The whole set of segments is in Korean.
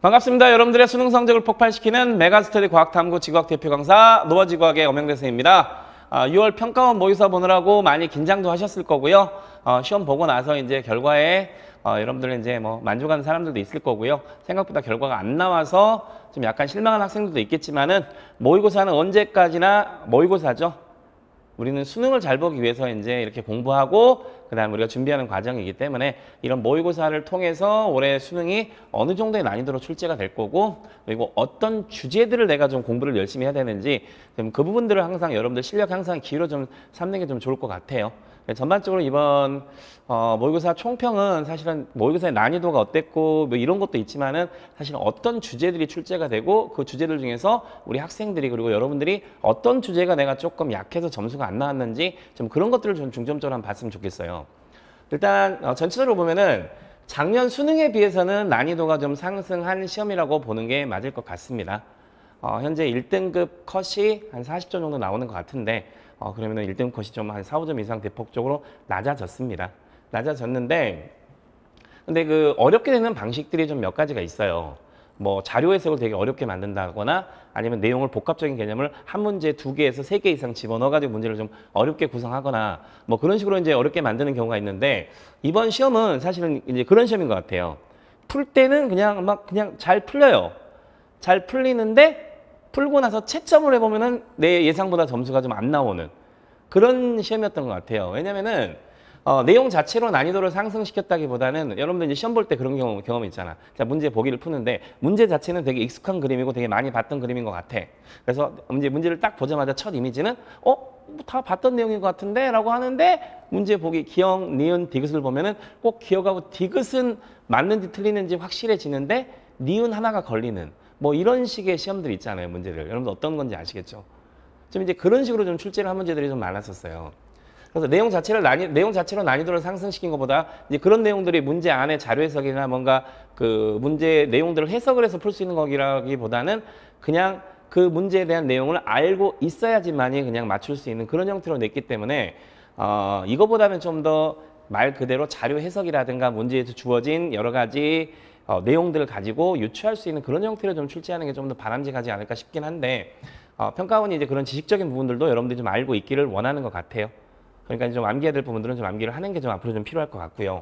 반갑습니다. 여러분들의 수능 성적을 폭발시키는 메가스터디 과학탐구 지구학 대표 강사 노아지구학의 엄영대생입니다. 6월 평가원 모의고사 보느라고 많이 긴장도 하셨을 거고요. 시험 보고 나서 이제 결과에 여러분들은 이제 뭐 만족하는 사람들도 있을 거고요. 생각보다 결과가 안 나와서 좀 약간 실망한 학생들도 있겠지만은 모의고사는 언제까지나 모의고사죠. 우리는 수능을 잘 보기 위해서 이제 이렇게 공부하고 그다음 우리가 준비하는 과정이기 때문에 이런 모의고사를 통해서 올해 수능이 어느 정도의 난이도로 출제가 될 거고, 그리고 어떤 주제들을 내가 좀 공부를 열심히 해야 되는지 그 부분들을 항상 여러분들 실력 향상 기회로 좀 삼는 게 좀 좋을 것 같아요. 전반적으로 이번 모의고사 총평은 사실은 모의고사의 난이도가 어땠고 뭐 이런 것도 있지만은 사실 어떤 주제들이 출제가 되고 그 주제들 중에서 우리 학생들이 그리고 여러분들이 어떤 주제가 내가 조금 약해서 점수가 안 나왔는지 좀 그런 것들을 좀 중점적으로 한번 봤으면 좋겠어요. 일단 전체적으로 보면은 작년 수능에 비해서는 난이도가 좀 상승한 시험이라고 보는 게 맞을 것 같습니다. 현재 1등급 컷이 한 40점 정도 나오는 것 같은데 그러면은 1등 컷이 좀 한 4, 5점 이상 대폭적으로 낮아졌습니다. 낮아졌는데, 근데 그 어렵게 되는 방식들이 좀 몇 가지가 있어요. 뭐 자료 해석을 되게 어렵게 만든다거나 아니면 내용을 복합적인 개념을 한 문제 2개에서 3개 이상 집어넣어가지고 문제를 좀 어렵게 구성하거나 뭐 그런 식으로 이제 어렵게 만드는 경우가 있는데, 이번 시험은 사실은 이제 그런 시험인 것 같아요. 풀 때는 그냥 잘 풀려요. 잘 풀리는데 풀고 나서 채점을 해보면은 내 예상보다 점수가 좀 안 나오는 그런 시험이었던 것 같아요. 왜냐면은 내용 자체로 난이도를 상승시켰다기보다는 여러분들 이제 시험 볼 때 그런 경험이 있잖아. 자, 문제 보기를 푸는데 문제 자체는 되게 익숙한 그림이고 되게 많이 봤던 그림인 것 같아. 그래서 문제를 딱 보자마자 첫 이미지는 다 봤던 내용인 것 같은데? 라고 하는데 문제 보기 기억, 니은, 디귿을 보면은 꼭 기억하고 디귿은 맞는지 틀리는지 확실해지는데 니은 하나가 걸리는 뭐 이런 식의 시험들이 있잖아요. 문제들. 여러분들 어떤 건지 아시겠죠? 좀 이제 그런 식으로 좀 출제를 한 문제들이 좀 많았었어요. 그래서 내용 자체로 난이도를 상승시킨 것보다 이제 그런 내용들이 문제 안에 자료 해석이나 뭔가 그 문제 내용들을 해석을 해서 풀 수 있는 거기라기보다는 그냥 그 문제에 대한 내용을 알고 있어야지만이 그냥 맞출 수 있는 그런 형태로 냈기 때문에 이거보다는 좀 더 말 그대로 자료 해석이라든가 문제에서 주어진 여러 가지 내용들을 가지고 유추할 수 있는 그런 형태로 좀 출제하는 게 좀 더 바람직하지 않을까 싶긴 한데, 평가원이 이제 그런 지식적인 부분들도 여러분들이 좀 알고 있기를 원하는 것 같아요. 그러니까 좀 암기해야 될 부분들은 좀 암기를 하는 게 좀 앞으로 좀 필요할 것 같고요.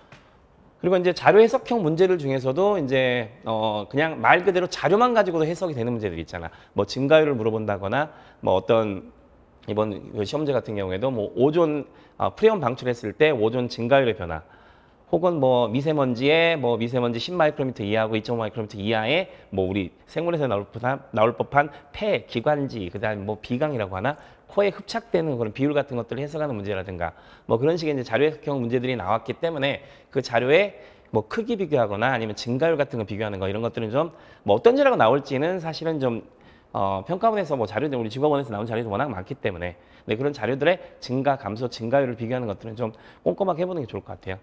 그리고 이제 자료 해석형 문제들 중에서도 이제 그냥 말 그대로 자료만 가지고도 해석이 되는 문제들 있잖아. 뭐 증가율을 물어본다거나 뭐 어떤 이번 시험제 같은 경우에도 뭐 오존 프레온 방출했을 때 오존 증가율의 변화, 혹은 뭐 미세먼지 10마이크로미터 이하하고 2.5마이크로미터 이하의 뭐 우리 생물에서 나올 법한 폐, 기관지, 그다음 뭐 비강이라고 하나, 코에 흡착되는 그런 비율 같은 것들을 해석하는 문제라든가 뭐 그런 식의 이제 자료 해석형 문제들이 나왔기 때문에 그 자료에 뭐 크기 비교하거나 아니면 증가율 같은 거 비교하는 거 이런 것들은 좀 뭐 어떤 자료가 나올지는 사실은 좀 평가원에서 뭐 자료들 우리 지구학원에서 나온 자료도 워낙 많기 때문에 근데 그런 자료들의 증가, 감소, 증가율을 비교하는 것들은 좀 꼼꼼하게 해보는 게 좋을 것 같아요.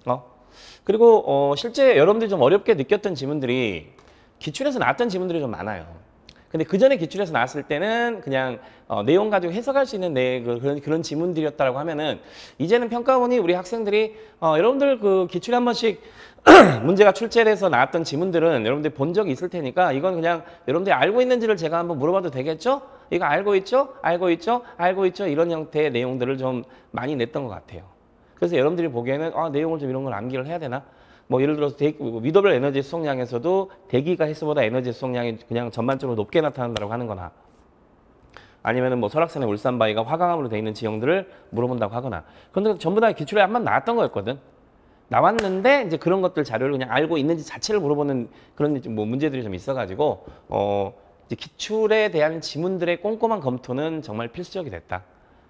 그리고 실제 여러분들이 좀 어렵게 느꼈던 지문들이 기출에서 나왔던 지문들이 좀 많아요. 근데 그 전에 기출에서 나왔을 때는 그냥 내용 가지고 해석할 수 있는 그런 지문들이었다라고 하면은, 이제는 평가원이 우리 학생들이 여러분들 그 기출에 한 번씩 문제가 출제돼서 나왔던 지문들은 여러분들이 본 적이 있을 테니까 이건 그냥 여러분들이 알고 있는지를 제가 한번 물어봐도 되겠죠? 이거 알고 있죠? 알고 있죠? 알고 있죠? 이런 형태의 내용들을 좀 많이 냈던 것 같아요. 그래서 여러분들이 보기에는 내용을 좀 이런 걸 암기를 해야 되나? 뭐 예를 들어서 위도별 에너지 수송량에서도 대기가 헬스보다 에너지 수송량이 그냥 전반적으로 높게 나타난다고 하는 거나, 아니면은 뭐 설악산의 울산바위가 화강암으로 되어 있는 지형들을 물어본다고 하거나, 그런데 전부 다 기출에 한번 나왔던 거였거든. 나왔는데 이제 그런 것들 자료를 그냥 알고 있는지 자체를 물어보는 그런 뭐 문제들이 좀 있어가지고 이제 기출에 대한 지문들의 꼼꼼한 검토는 정말 필수적이 됐다.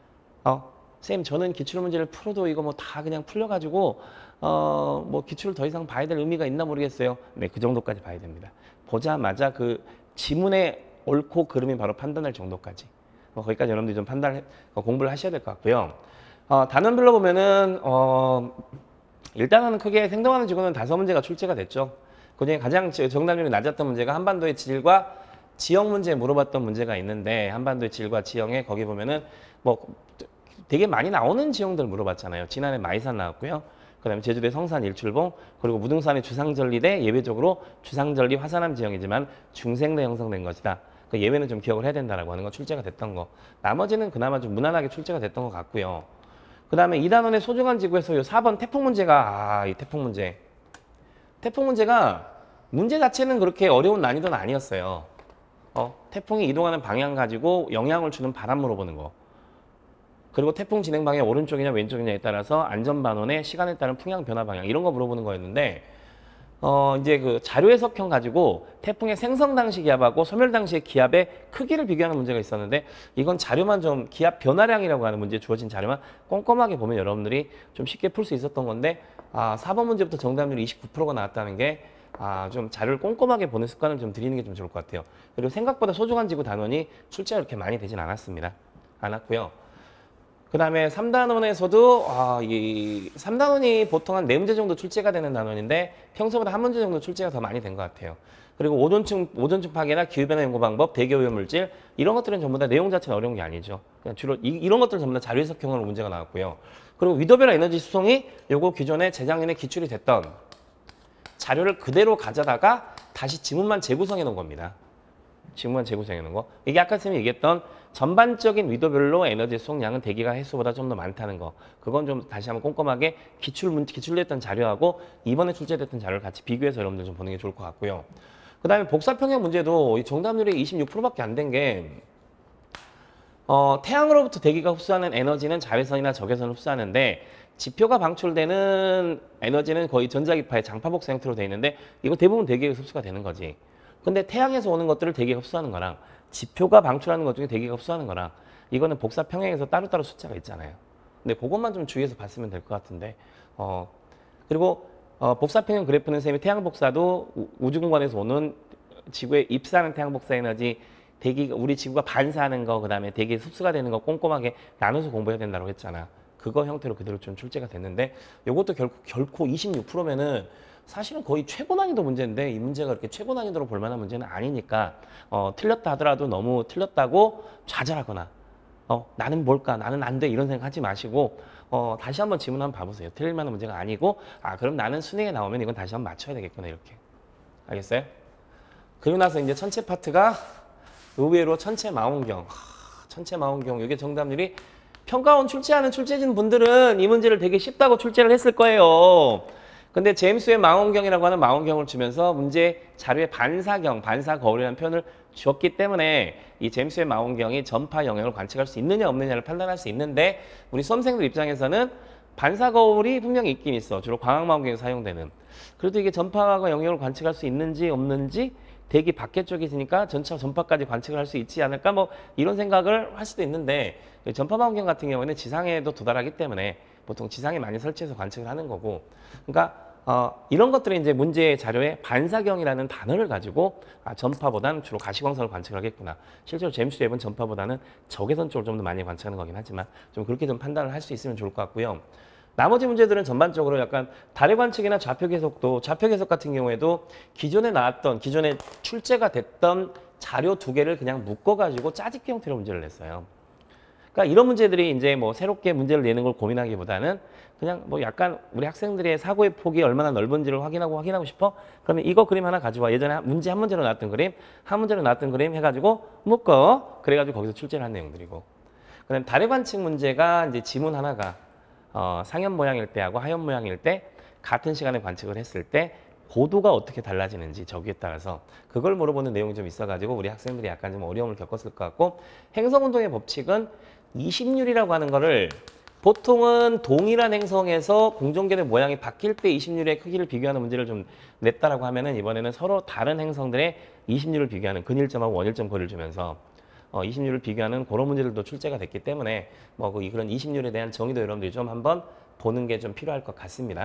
쌤, 저는 기출 문제를 풀어도 이거 뭐 다 그냥 풀려가지고 뭐 기출을 더 이상 봐야 될 의미가 있나 모르겠어요. 네, 그 정도까지 봐야 됩니다. 보자마자 그 지문의 옳고 그름이 바로 판단할 정도까지. 거기까지 여러분들이 좀 공부를 하셔야 될 것 같고요. 단원별로 보면은 일단은 크게 생동하는 지구는 5문제가 출제가 됐죠. 그중에 가장 정답률이 낮았던 문제가 한반도의 질과 지형 문제에 물어봤던 문제가 있는데, 한반도의 질과 지형에 거기 보면은 뭐 되게 많이 나오는 지형들 물어봤잖아요. 지난해 마이산 나왔고요. 그다음에 제주도의 성산 일출봉, 그리고 무등산의 주상절리대 예외적으로 주상절리 화산암 지형이지만 중생대 형성된 것이다. 그 예외는 좀 기억을 해야 된다라고 하는 건 출제가 됐던 거. 나머지는 그나마 좀 무난하게 출제가 됐던 것 같고요. 그다음에 이단원의 소중한 지구에서 요 4번 태풍 문제가 이 태풍 문제. 태풍 문제가 문제 자체는 그렇게 어려운 난이도는 아니었어요. 태풍이 이동하는 방향 가지고 영향을 주는 바람 물어보는 거. 그리고 태풍 진행 방향이 오른쪽이냐 왼쪽이냐에 따라서 안전반원의 시간에 따른 풍향 변화 방향 이런 거 물어보는 거였는데 이제 그 자료 해석형 가지고 태풍의 생성 당시 기압하고 소멸 당시의 기압의 크기를 비교하는 문제가 있었는데 이건 자료만 좀 기압 변화량이라고 하는 문제 주어진 자료만 꼼꼼하게 보면 여러분들이 좀 쉽게 풀 수 있었던 건데 4번 문제부터 정답률이 29%가 나왔다는 게 좀 자료를 꼼꼼하게 보는 습관을 좀 들이는 게 좀 좋을 것 같아요. 그리고 생각보다 소중한 지구 단원이 출제가 그렇게 많이 되진 않았고요. 그 다음에 3단원에서도 이 3단원이 보통 한 4문제 정도 출제가 되는 단원인데 평소보다 한 문제 정도 출제가 더 많이 된 것 같아요. 그리고 오존층 파괴나 기후변화 연구 방법, 대기오염물질 이런 것들은 전부 다 내용 자체는 어려운 게 아니죠. 그냥 주로 이런 것들은 전부 다 자료 해석형으로 문제가 나왔고요. 그리고 위도별 에너지 수송이 요거 기존에 재작년에 기출이 됐던 자료를 그대로 가져다가 다시 지문만 재구성해 놓은 겁니다. 지문만 재구성해 놓은 거. 이게 아까 선생님이 얘기했던 전반적인 위도별로 에너지 수송량은 대기가 횟수보다 좀 더 많다는 거. 그건 좀 다시 한번 꼼꼼하게 기출됐던 자료하고 이번에 출제됐던 자료를 같이 비교해서 여러분들 좀 보는 게 좋을 것 같고요. 그 다음에 복사평형 문제도 이 정답률이 26%밖에 안 된 게 태양으로부터 대기가 흡수하는 에너지는 자외선이나 적외선을 흡수하는데 지표가 방출되는 에너지는 거의 전자기파의 장파복사 형태로 되어 있는데 이거 대부분 대기가 흡수가 되는 거지. 근데 태양에서 오는 것들을 대기가 흡수하는 거랑 지표가 방출하는 것 중에 대기가 흡수하는 거랑 이거는 복사 평행에서 따로따로 숫자가 있잖아요. 근데 그것만 좀 주의해서 봤으면 될 것 같은데 그리고 복사 평행 그래프는 선생님이 태양 복사도 우주공간에서 오는 지구에 입사하는 태양 복사 에너지 대기가 우리 지구가 반사하는 거 그다음에 대기 흡수가 되는 거 꼼꼼하게 나눠서 공부해야 된다고 했잖아. 그거 형태로 그대로 좀 출제가 됐는데 이것도 결코 26%면은 사실은 거의 최고 난이도 문제인데 이 문제가 그렇게 최고 난이도로 볼 만한 문제는 아니니까 틀렸다 하더라도 너무 틀렸다고 좌절하거나 나는 뭘까 나는 안 돼 이런 생각 하지 마시고 다시 한번 질문 한번 봐보세요. 틀릴 만한 문제가 아니고 그럼 나는 수능에 나오면 이건 다시 한번 맞춰야 되겠구나 이렇게. 알겠어요? 그리고 나서 이제 천체 파트가 의외로 천체 망원경. 천체 망원경 이게 정답률이 평가원 출제하는 출제진 분들은 이 문제를 되게 쉽다고 출제를 했을 거예요. 근데 제임스 웹 망원경이라고 하는 망원경을 주면서 문제 자료에 반사 거울이라는 표현을 주었기 때문에 이 제임스 웹 망원경이 전파 영역을 관측할 수 있느냐 없느냐를 판단할 수 있는데 우리 수험생들 입장에서는 반사 거울이 분명히 있긴 있어. 주로 광학 망원경에 사용되는. 그래도 이게 전파가 영역을 관측할 수 있는지 없는지 대기 밖에 쪽에 있으니까 전파까지 관측을 할 수 있지 않을까 뭐 이런 생각을 할 수도 있는데 전파 망원경 같은 경우에는 지상에도 도달하기 때문에 보통 지상에 많이 설치해서 관측을 하는 거고 그러니까 이런 것들이 이제 문제 자료에 반사경이라는 단어를 가지고 전파보다는 주로 가시광선을 관측을 하겠구나. 실제로 제임스 웹은 전파보다는 적외선 쪽을 좀 더 많이 관측하는 거긴 하지만 좀 그렇게 좀 판단을 할 수 있으면 좋을 것 같고요. 나머지 문제들은 전반적으로 약간 달의 관측이나 좌표 계속 같은 경우에도 기존에 출제가 됐던 자료 2개를 그냥 묶어가지고 짜집기 형태로 문제를 냈어요. 그러니까 이런 문제들이 이제 뭐 새롭게 문제를 내는 걸 고민하기보다는 그냥 뭐 약간 우리 학생들의 사고의 폭이 얼마나 넓은지를 확인하고 싶어? 그러면 이거 그림 하나 가져와. 예전에 문제 한 문제로 나왔던 그림, 한 문제로 나왔던 그림 해가지고 묶어. 그래가지고 거기서 출제를 한 내용들이고. 그다음에 달의 관측 문제가 이제 지문 하나가 상현 모양일 때하고 하현 모양일 때 같은 시간에 관측을 했을 때 고도가 어떻게 달라지는지 저기에 따라서 그걸 물어보는 내용이 좀 있어가지고 우리 학생들이 약간 좀 어려움을 겪었을 것 같고 행성운동의 법칙은 이심률이라고 하는 거를 보통은 동일한 행성에서 공전계의 모양이 바뀔 때 이심률의 크기를 비교하는 문제를 좀 냈다라고 하면은 이번에는 서로 다른 행성들의 이심률을 비교하는 근일점하고 원일점 거리를 주면서 이심률을 비교하는 그런 문제들도 출제가 됐기 때문에 뭐 그런 이심률에 대한 정의도 여러분들이 좀 한번 보는 게 좀 필요할 것 같습니다.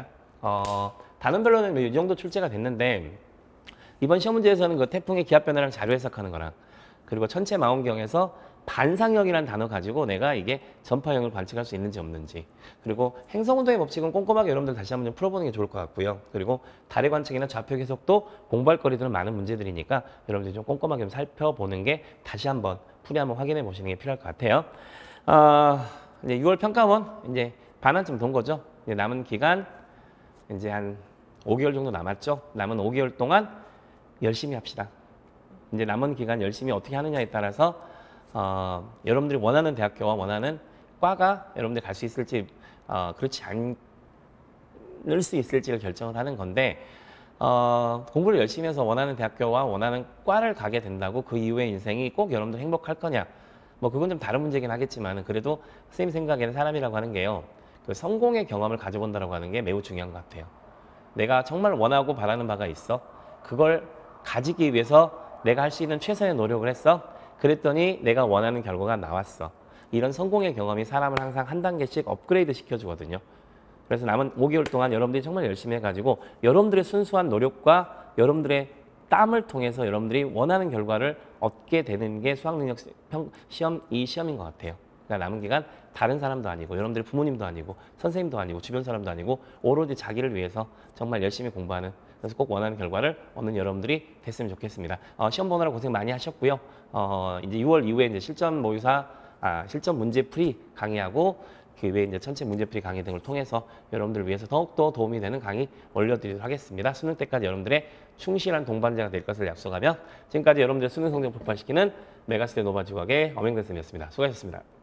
단원별로는 이 정도 출제가 됐는데 이번 시험 문제에서는 그 태풍의 기압 변화랑 자료 해석하는 거랑 그리고 천체 망원경에서 반상형이라는 단어 가지고 내가 이게 전파형을 관측할 수 있는지 없는지 그리고 행성운동의 법칙은 꼼꼼하게 여러분들 다시 한번 좀 풀어보는 게 좋을 것 같고요. 그리고 달의 관측이나 좌표 해석도 공부할 거리들은 많은 문제들이니까 여러분들이 좀 꼼꼼하게 좀 살펴보는 게 다시 한번 풀이 한번 확인해 보시는 게 필요할 것 같아요. 이제 6월 평가원 이제 반환점 돈 거죠. 이제 남은 기간 이제 한 5개월 정도 남았죠. 남은 5개월 동안 열심히 합시다. 이제 남은 기간 열심히 어떻게 하느냐에 따라서 여러분들이 원하는 대학교와 원하는 과가 여러분들이 갈 수 있을지 그렇지 않을 수 있을지를 결정을 하는 건데 공부를 열심히 해서 원하는 대학교와 원하는 과를 가게 된다고 그 이후의 인생이 꼭 여러분들 행복할 거냐? 뭐 그건 좀 다른 문제긴 하겠지만 그래도 선생님 생각에는 사람이라고 하는 게요. 그 성공의 경험을 가져본다라고 하는 게 매우 중요한 것 같아요. 내가 정말 원하고 바라는 바가 있어. 그걸 가지기 위해서 내가 할 수 있는 최선의 노력을 했어. 그랬더니 내가 원하는 결과가 나왔어. 이런 성공의 경험이 사람을 항상 한 단계씩 업그레이드 시켜주거든요. 그래서 남은 5개월 동안 여러분들이 정말 열심히 해가지고 여러분들의 순수한 노력과 여러분들의 땀을 통해서 여러분들이 원하는 결과를 얻게 되는 게 수학능력 시험, 이 시험인 것 같아요. 그러니까 남은 기간 다른 사람도 아니고 여러분들의 부모님도 아니고 선생님도 아니고 주변 사람도 아니고 오로지 자기를 위해서 정말 열심히 공부하는, 그래서 꼭 원하는 결과를 얻는 여러분들이 됐으면 좋겠습니다. 시험 보느라 고생 많이 하셨고요. 이제 6월 이후에 이제 실전 모의사, 실전 문제풀이 강의하고 그 외에 이제 전체 문제풀이 강의 등을 통해서 여러분들을 위해서 더욱더 도움이 되는 강의 올려드리도록 하겠습니다. 수능 때까지 여러분들의 충실한 동반자가 될 것을 약속하며 지금까지 여러분들의 수능 성적 폭발시키는 메가스테 노바지구학의 엄영대 쌤이었습니다. 수고하셨습니다.